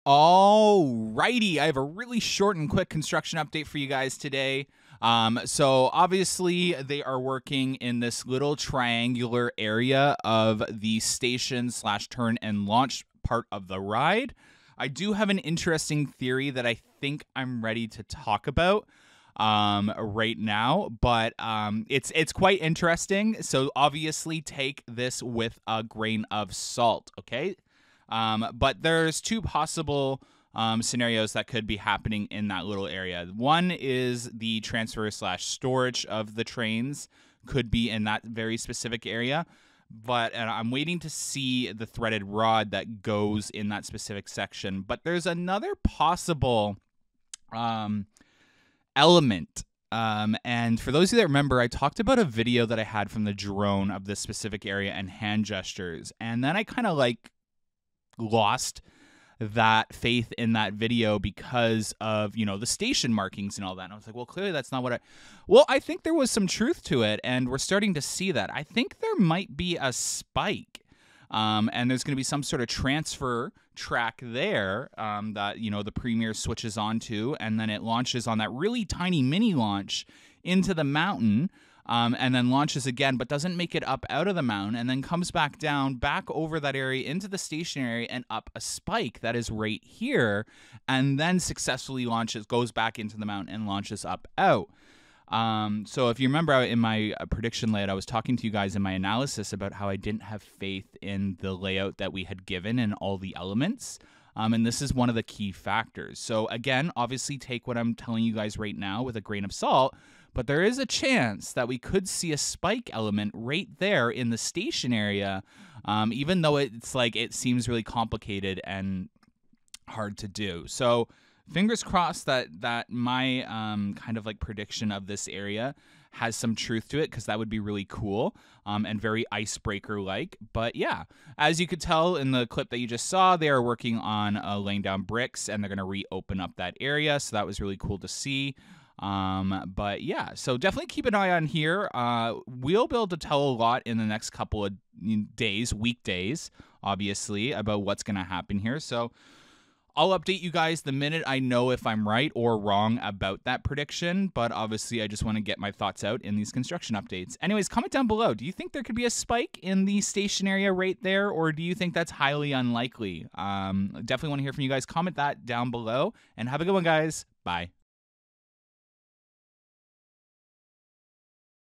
Alrighty, I have a really short and quick construction update for you guys today. So obviously they are working in this little triangular area of the station slash turn and launch part of the ride. I do have an interesting theory that I think I'm ready to talk about right now, but it's quite interesting. So obviously take this with a grain of salt, okay? But there's two possible scenarios that could be happening in that little area. One is the transfer slash storage of the trains could be in that very specific area. But I'm waiting to see the threaded rod that goes in that specific section. But there's another possible element. And for those of you that remember, I talked about a video that I had from the drone of this specific area and hand gestures. And then I kind of lost that faith in that video because of, the station markings and all that. And I was like, well, clearly that's not what I think there was some truth to it, and we're starting to see that. I think there might be a spike, and there's going to be some sort of transfer track there that, the Premier switches onto, and then it launches on that really tiny mini launch into the mountain. And then launches again, but doesn't make it up out of the mountain, and then comes back down, back over that area into the station area and up a spike that is right here, and then successfully goes back into the mountain and launches up out. So if you remember in my prediction layout, I was talking to you guys in my analysis about how I didn't have faith in the layout that we had given and all the elements. And this is one of the key factors. So again, obviously take what I'm telling you guys right now with a grain of salt, but there is a chance that we could see a spike element right there in the station area, even though it seems really complicated and hard to do. So fingers crossed that my kind of prediction of this area has some truth to it, because that would be really cool and very icebreaker-like. But yeah, as you could tell in the clip that you just saw, they are working on laying down bricks, and they're going to reopen up that area. So that was really cool to see. But yeah, so definitely keep an eye on here. We'll be able to tell a lot in the next couple of weekdays, obviously, about what's going to happen here. So I'll update you guys the minute I know if I'm right or wrong about that prediction, but obviously I just want to get my thoughts out in these construction updates. Anyways, comment down below. Do you think there could be a spike in the station area right there, or do you think that's highly unlikely? Definitely want to hear from you guys. Comment that down below, and have a good one, guys. Bye.